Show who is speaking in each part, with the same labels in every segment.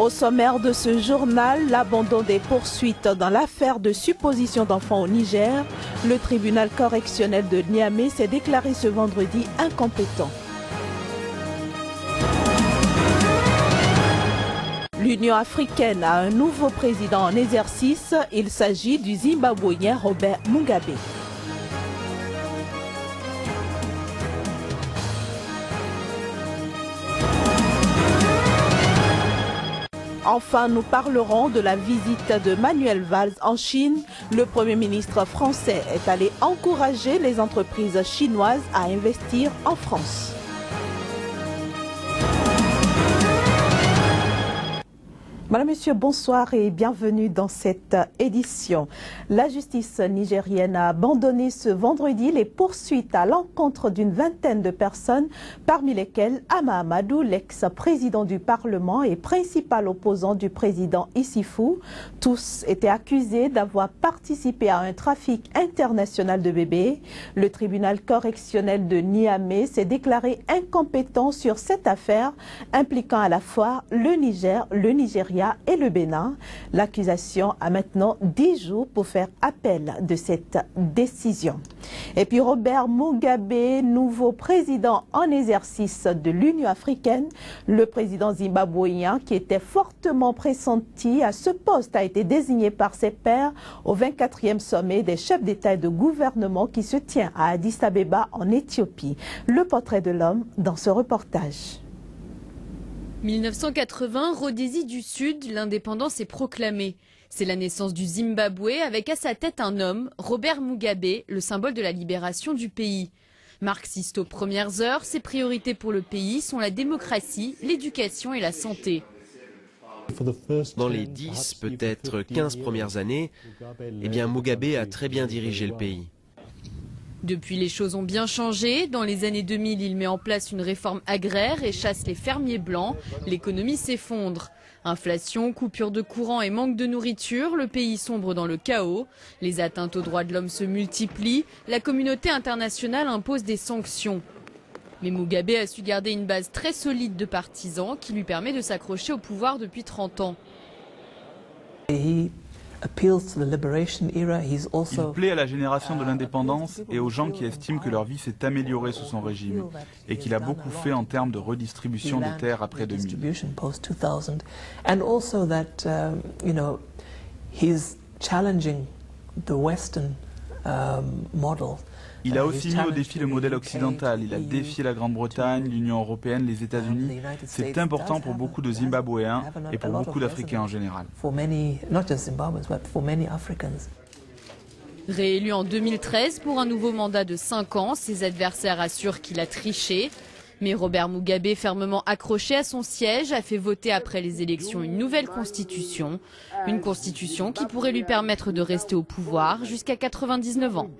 Speaker 1: Au sommaire de ce journal, l'abandon des poursuites dans l'affaire de supposition d'enfants au Niger. Le tribunal correctionnel de Niamey s'est déclaré ce vendredi incompétent. L'Union africaine a un nouveau président en exercice. Il s'agit du Zimbabwéen Robert Mugabe. Enfin, nous parlerons de la visite de Manuel Valls en Chine. Le Premier ministre français est allé encourager les entreprises chinoises à investir en France. Madame, Monsieur, bonsoir et bienvenue dans cette édition. La justice nigérienne a abandonné ce vendredi les poursuites à l'encontre d'une vingtaine de personnes, parmi lesquelles Ama Amadou, l'ex-président du Parlement et principal opposant du président Issifou. Tous étaient accusés d'avoir participé à un trafic international de bébés. Le tribunal correctionnel de Niamey s'est déclaré incompétent sur cette affaire impliquant à la fois le Niger, le Nigeria et le Bénin. L'accusation a maintenant 10 jours pour faire appel de cette décision. Et puis Robert Mugabe, nouveau président en exercice de l'Union africaine, le président zimbabwéen qui était fortement pressenti à ce poste a été désigné par ses pairs au 24e sommet des chefs d'État et de gouvernement qui se tient à Addis Abeba en Éthiopie. Le portrait de l'homme dans ce reportage.
Speaker 2: 1980, Rhodésie du Sud, l'indépendance est proclamée. C'est la naissance du Zimbabwe avec à sa tête un homme, Robert Mugabe, le symbole de la libération du pays. Marxiste aux premières heures, ses priorités pour le pays sont la démocratie, l'éducation et la santé.
Speaker 3: Dans les 10, peut-être 15 premières années, Mugabe a très bien dirigé le pays.
Speaker 2: Depuis, les choses ont bien changé. Dans les années 2000, il met en place une réforme agraire et chasse les fermiers blancs. L'économie s'effondre. Inflation, coupure de courant et manque de nourriture, le pays sombre dans le chaos. Les atteintes aux droits de l'homme se multiplient. La communauté internationale impose des sanctions. Mais Mugabe a su garder une base très solide de partisans qui lui permet de s'accrocher au pouvoir depuis 30 ans.
Speaker 4: Il plaît à la génération de l'indépendance et aux gens qui estiment que leur vie s'est améliorée sous son régime et qu'il a beaucoup fait en termes de redistribution des terres après 2000. Il a aussi mis au défi le modèle occidental. Il a défié la Grande-Bretagne, l'Union européenne, les États-Unis. C'est important pour beaucoup de Zimbabwéens et pour beaucoup d'Africains en général.
Speaker 2: Réélu en 2013 pour un nouveau mandat de 5 ans, ses adversaires assurent qu'il a triché. Mais Robert Mugabe, fermement accroché à son siège, a fait voter après les élections une nouvelle constitution. Une constitution qui pourrait lui permettre de rester au pouvoir jusqu'à 99 ans.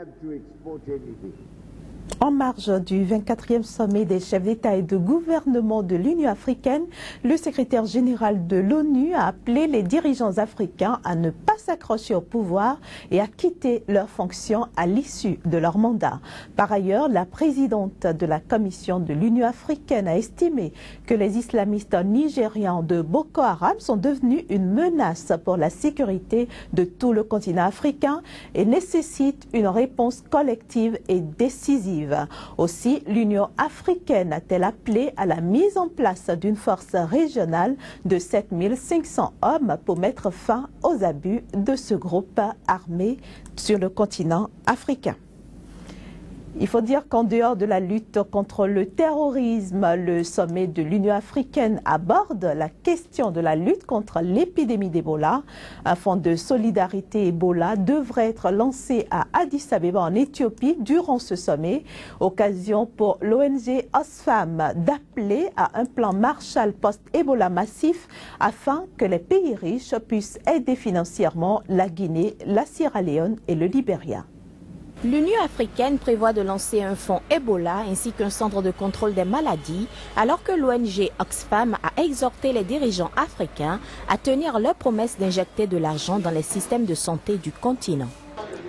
Speaker 1: En marge du 24e sommet des chefs d'État et de gouvernement de l'Union africaine, le secrétaire général de l'ONU a appelé les dirigeants africains à ne pas s'accrocher au pouvoir et à quitter leurs fonctions à l'issue de leur mandat. Par ailleurs, la présidente de la Commission de l'Union africaine a estimé que les islamistes nigérians de Boko Haram sont devenus une menace pour la sécurité de tout le continent africain et nécessitent une réponse collective et décisive. Aussi, l'Union africaine a-t-elle appelé à la mise en place d'une force régionale de 7500 hommes pour mettre fin aux abus de ce groupe armé sur le continent africain. Il faut dire qu'en dehors de la lutte contre le terrorisme, le sommet de l'Union africaine aborde la question de la lutte contre l'épidémie d'Ebola. Un fonds de solidarité Ebola devrait être lancé à Addis Abeba en Éthiopie durant ce sommet. Occasion pour l'ONG Oxfam d'appeler à un plan Marshall post-Ebola massif afin que les pays riches puissent aider financièrement la Guinée, la Sierra Leone et le Libéria.
Speaker 5: L'Union africaine prévoit de lancer un fonds Ebola ainsi qu'un centre de contrôle des maladies, alors que l'ONG Oxfam a exhorté les dirigeants africains à tenir leur promesse d'injecter de l'argent dans les systèmes de santé du continent.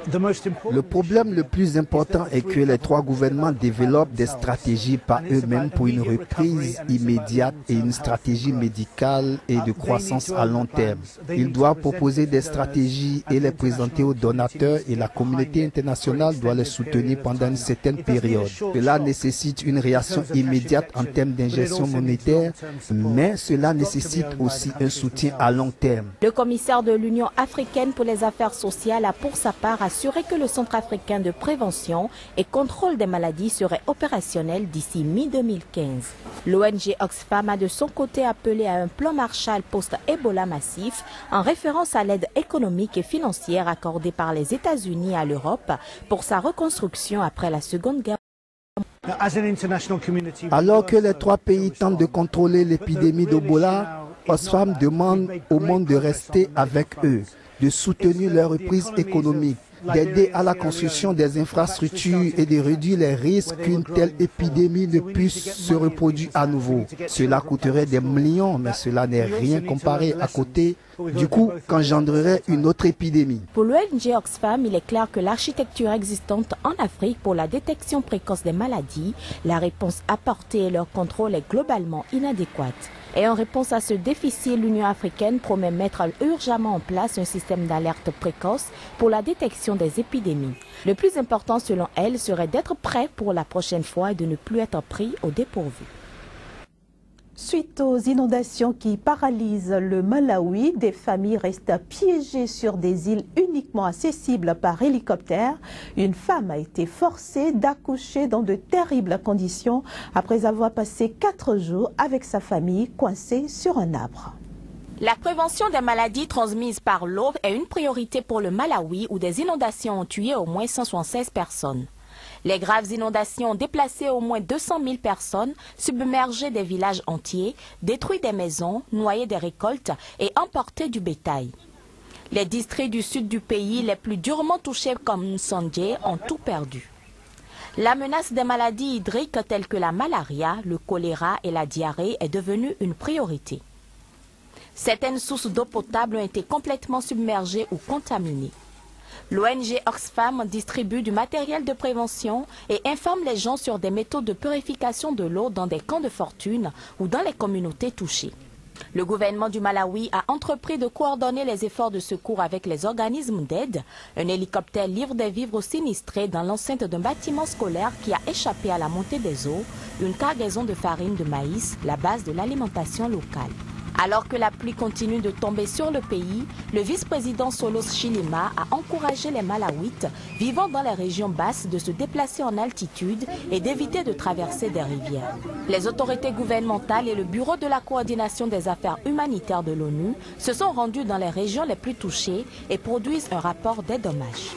Speaker 6: Le problème le plus important est que les trois gouvernements développent des stratégies par eux-mêmes pour une reprise immédiate et une stratégie médicale et de croissance à long terme. Ils doivent proposer des stratégies et les présenter aux donateurs et la communauté internationale doit les soutenir pendant une certaine période. Cela nécessite une réaction immédiate en termes d'injection monétaire, mais cela nécessite aussi un soutien à long terme.
Speaker 5: Le commissaire de l'Union africaine pour les affaires sociales a pour sa part assuré que le Centre africain de prévention et contrôle des maladies serait opérationnel d'ici mi-2015. L'ONG Oxfam a de son côté appelé à un plan Marshall post-Ebola massif en référence à l'aide économique et financière accordée par les États-Unis à l'Europe pour sa reconstruction après la Seconde Guerre.
Speaker 6: Alors que les trois pays tentent de contrôler l'épidémie d'Ebola, Oxfam demande au monde de rester avec eux, de soutenir leur reprise économique, d'aider à la construction des infrastructures et de réduire les risques qu'une telle épidémie ne puisse se reproduire à nouveau. Cela coûterait des millions, mais cela n'est rien comparé à côté du coût qu'engendrerait une autre épidémie.
Speaker 5: Pour l'ONG Oxfam, il est clair que l'architecture existante en Afrique pour la détection précoce des maladies, la réponse apportée et leur contrôle est globalement inadéquate. Et en réponse à ce déficit, l'Union africaine promet mettre urgemment en place un système d'alerte précoce pour la détection des épidémies. Le plus important selon elle serait d'être prêt pour la prochaine fois et de ne plus être pris au dépourvu.
Speaker 1: Suite aux inondations qui paralysent le Malawi, des familles restent piégées sur des îles uniquement accessibles par hélicoptère. Une femme a été forcée d'accoucher dans de terribles conditions après avoir passé 4 jours avec sa famille coincée sur un arbre.
Speaker 5: La prévention des maladies transmises par l'eau est une priorité pour le Malawi où des inondations ont tué au moins 176 personnes. Les graves inondations ont déplacé au moins 200 000 personnes, submergé des villages entiers, détruit des maisons, noyé des récoltes et emporté du bétail. Les districts du sud du pays les plus durement touchés comme Nsanje ont tout perdu. La menace des maladies hydriques telles que la malaria, le choléra et la diarrhée est devenue une priorité. Certaines sources d'eau potable ont été complètement submergées ou contaminées. L'ONG Oxfam distribue du matériel de prévention et informe les gens sur des méthodes de purification de l'eau dans des camps de fortune ou dans les communautés touchées. Le gouvernement du Malawi a entrepris de coordonner les efforts de secours avec les organismes d'aide. Un hélicoptère livre des vivres aux sinistrés dans l'enceinte d'un bâtiment scolaire qui a échappé à la montée des eaux, une cargaison de farine de maïs, la base de l'alimentation locale. Alors que la pluie continue de tomber sur le pays, le vice-président Solos Chilima a encouragé les Malawites vivant dans les régions basses de se déplacer en altitude et d'éviter de traverser des rivières. Les autorités gouvernementales et le Bureau de la coordination des affaires humanitaires de l'ONU se sont rendus dans les régions les plus touchées et produisent un rapport des dommages.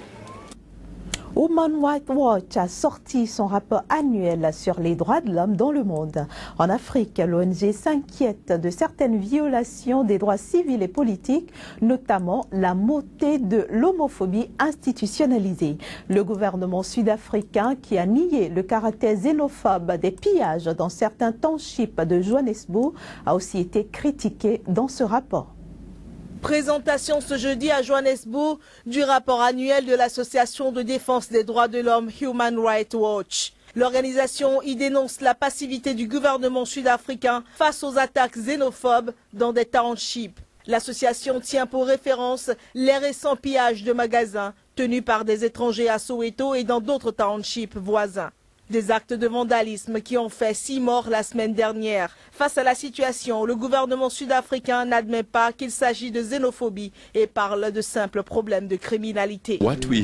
Speaker 1: Human Rights Watch a sorti son rapport annuel sur les droits de l'homme dans le monde. En Afrique, l'ONG s'inquiète de certaines violations des droits civils et politiques, notamment la montée de l'homophobie institutionnalisée. Le gouvernement sud-africain, qui a nié le caractère xénophobe des pillages dans certains townships de Johannesburg, a aussi été critiqué dans ce rapport.
Speaker 7: Présentation ce jeudi à Johannesburg du rapport annuel de l'association de défense des droits de l'homme Human Rights Watch. L'organisation y dénonce la passivité du gouvernement sud-africain face aux attaques xénophobes dans des townships. L'association tient pour référence les récents pillages de magasins tenus par des étrangers à Soweto et dans d'autres townships voisins. Des actes de vandalisme qui ont fait 6 morts la semaine dernière. Face à la situation, le gouvernement sud-africain n'admet pas qu'il s'agit de xénophobie et parle de simples problèmes de criminalité.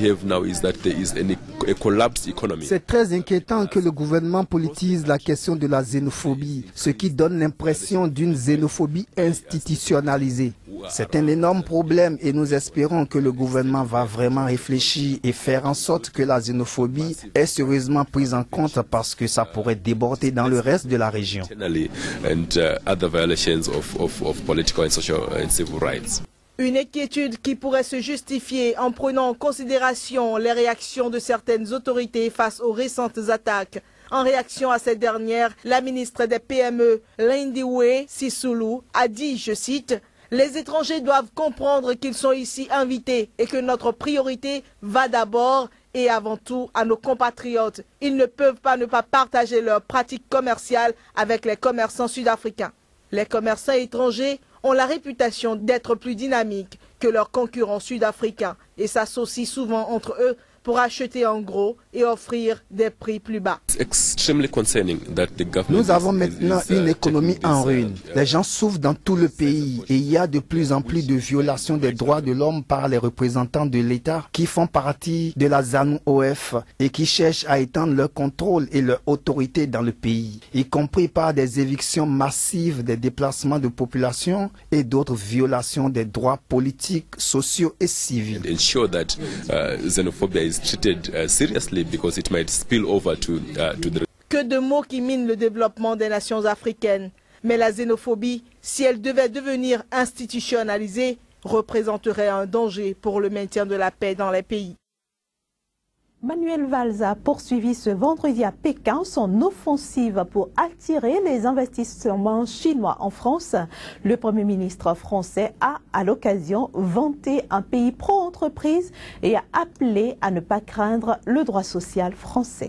Speaker 6: C'est très inquiétant que le gouvernement politise la question de la xénophobie, ce qui donne l'impression d'une xénophobie institutionnalisée. C'est un énorme problème et nous espérons que le gouvernement va vraiment réfléchir et faire en sorte que la xénophobie est sérieusement prise en compte parce que ça pourrait déborder dans le reste de la région.
Speaker 7: Une inquiétude qui pourrait se justifier en prenant en considération les réactions de certaines autorités face aux récentes attaques. En réaction à cette dernière, la ministre des PME, Lindiwe Sisulu, a dit, je cite, « Les étrangers doivent comprendre qu'ils sont ici invités et que notre priorité va d'abord et avant tout à nos compatriotes. Ils ne peuvent pas ne pas partager leurs pratiques commerciales avec les commerçants sud-africains. Les commerçants étrangers ont la réputation d'être plus dynamiques que leurs concurrents sud-africains et s'associent souvent entre eux pour acheter en gros et offrir des prix plus bas.
Speaker 6: Nous avons maintenant une économie en ruine. Les gens souffrent dans tout le pays et il y a de plus en plus de violations des droits de l'homme par les représentants de l'État qui font partie de la ZANU-OF et qui cherchent à étendre leur contrôle et leur autorité dans le pays, y compris par des évictions massives des déplacements de population et d'autres violations des droits politiques, sociaux et civils.
Speaker 7: Que de mots qui minent le développement des nations africaines. Mais la xénophobie, si elle devait devenir institutionnalisée, représenterait un danger pour le maintien de la paix dans les pays.
Speaker 1: Manuel Valls a poursuivi ce vendredi à Pékin son offensive pour attirer les investissements chinois en France. Le Premier ministre français a, à l'occasion, vanté un pays pro-entreprise et a appelé à ne pas craindre le droit social français.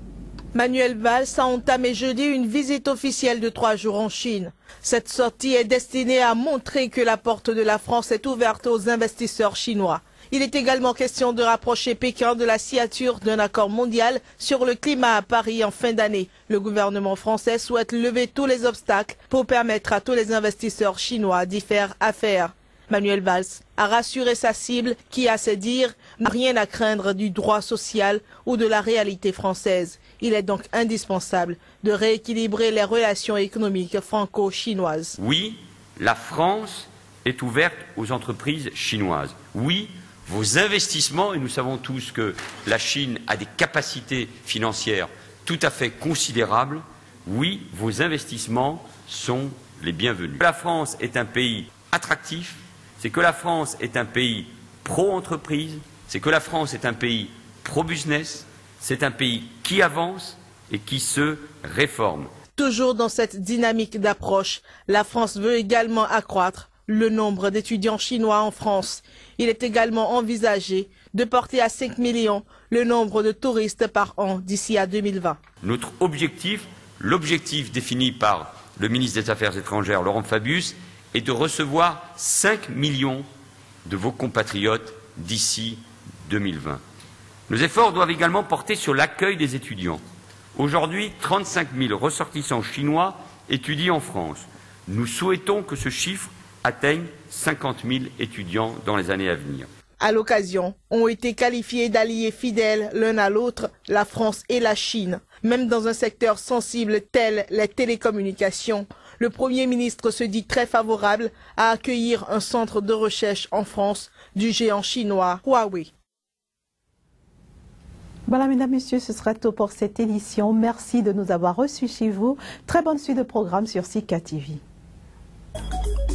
Speaker 7: Manuel Valls a entamé jeudi une visite officielle de 3 jours en Chine. Cette sortie est destinée à montrer que la porte de la France est ouverte aux investisseurs chinois. Il est également question de rapprocher Pékin de la signature d'un accord mondial sur le climat à Paris en fin d'année. Le gouvernement français souhaite lever tous les obstacles pour permettre à tous les investisseurs chinois d'y faire affaire. Manuel Valls a rassuré sa cible qui, à ses dires, n'a rien à craindre du droit social ou de la réalité française. Il est donc indispensable de rééquilibrer les relations économiques franco-chinoises.
Speaker 8: Oui, la France est ouverte aux entreprises chinoises. Oui, vos investissements, et nous savons tous que la Chine a des capacités financières tout à fait considérables, oui, vos investissements sont les bienvenus. La France est un pays attractif, c'est que la France est un pays pro-entreprise, c'est que la France est un pays pro-business, c'est un pays qui avance et qui se réforme.
Speaker 7: Toujours dans cette dynamique d'approche, la France veut également accroître le nombre d'étudiants chinois en France. Il est également envisagé de porter à 5 millions le nombre de touristes par an d'ici à 2020.
Speaker 8: Notre objectif, l'objectif défini par le ministre des Affaires étrangères, Laurent Fabius, est de recevoir 5 millions de vos compatriotes d'ici 2020. Nos efforts doivent également porter sur l'accueil des étudiants. Aujourd'hui, 35 000 ressortissants chinois étudient en France. Nous souhaitons que ce chiffre atteigne 50 000 étudiants dans les années à venir.
Speaker 7: À l'occasion, ont été qualifiés d'alliés fidèles l'un à l'autre, la France et la Chine. Même dans un secteur sensible tel les télécommunications, le Premier ministre se dit très favorable à accueillir un centre de recherche en France du géant chinois Huawei.
Speaker 1: Voilà, mesdames, messieurs, ce sera tout pour cette édition. Merci de nous avoir reçus chez vous. Très bonne suite de programme sur Sika TV.